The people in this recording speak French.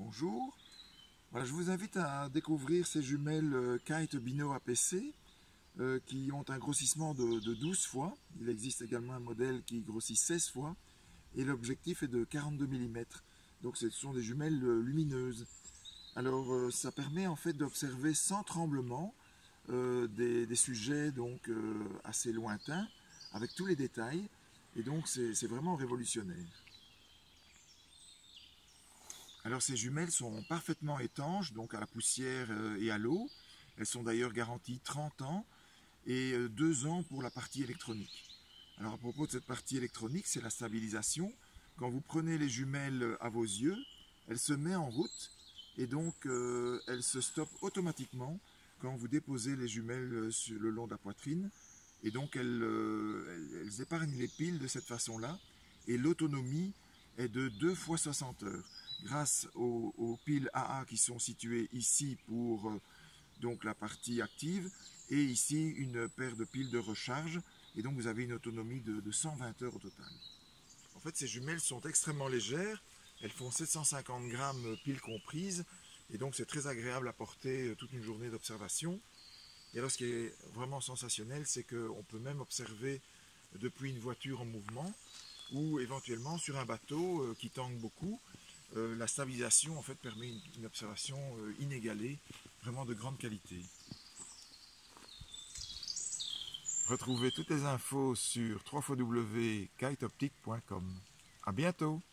bonjour. Voilà, je vous invite à découvrir ces jumelles Kite Bino APC qui ont un grossissement de 12 fois. Il existe également un modèle qui grossit 16 fois et l'objectif est de 42 mm. Donc ce sont des jumelles lumineuses. Alors ça permet en fait d'observer sans tremblement des sujets donc assez lointains avec tous les détails et donc c'est vraiment révolutionnaire. Alors ces jumelles sont parfaitement étanches, donc à la poussière et à l'eau. Elles sont d'ailleurs garanties 30 ans et 2 ans pour la partie électronique. Alors à propos de cette partie électronique, c'est la stabilisation. Quand vous prenez les jumelles à vos yeux, elle se met en route et donc elle se stoppe automatiquement quand vous déposez les jumelles le long de la poitrine. Et donc elles épargnent les piles de cette façon-là et l'autonomie est de 2 fois 60 heures. Grâce aux piles AA qui sont situées ici pour donc la partie active et ici une paire de piles de recharge et donc vous avez une autonomie de 120 heures au total. En fait ces jumelles sont extrêmement légères, elles font 750 grammes piles comprises et donc c'est très agréable à porter toute une journée d'observation. Et alors ce qui est vraiment sensationnel, c'est qu'on peut même observer depuis une voiture en mouvement ou éventuellement sur un bateau qui tangue beaucoup. La stabilisation en fait permet une observation inégalée, vraiment de grande qualité. Retrouvez toutes les infos sur www.kiteoptique.com. À bientôt!